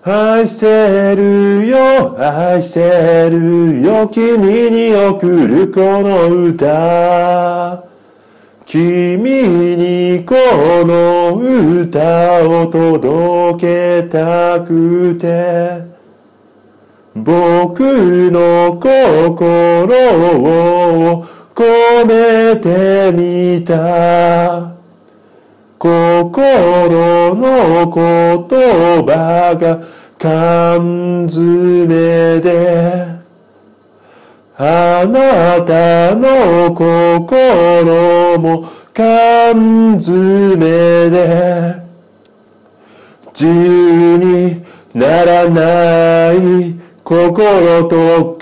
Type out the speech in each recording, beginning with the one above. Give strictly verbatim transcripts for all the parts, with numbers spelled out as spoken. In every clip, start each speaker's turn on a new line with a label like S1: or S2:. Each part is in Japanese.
S1: 愛してるよ、愛してるよ、君に送るこの歌。君にこの歌を届けたくて、僕の心を込めてみた。心の言葉が缶詰で、あなたの心も缶詰で、自由にならない心と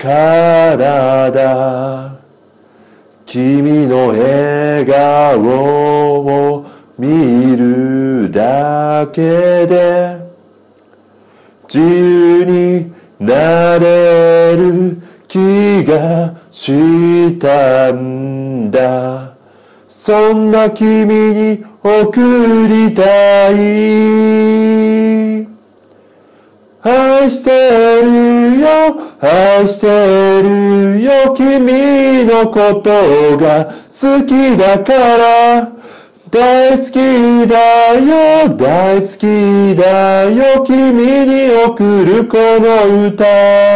S1: 体、君の笑顔を見るだけで自由になれる気がしたんだ。そんな君に送りたい。愛してるよ、愛してるよ、君のことが好きだから大好きだよ、大好きだよ、君に送るこの歌。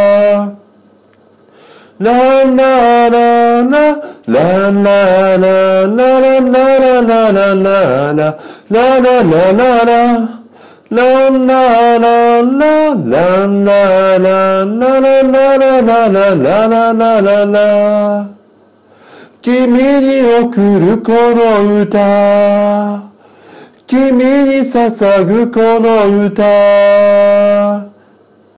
S1: ランラララ、ランララララララララララ、ラララララ、ランラララ、ランラララララララララララ、君に送るこの歌、君に捧ぐこの歌。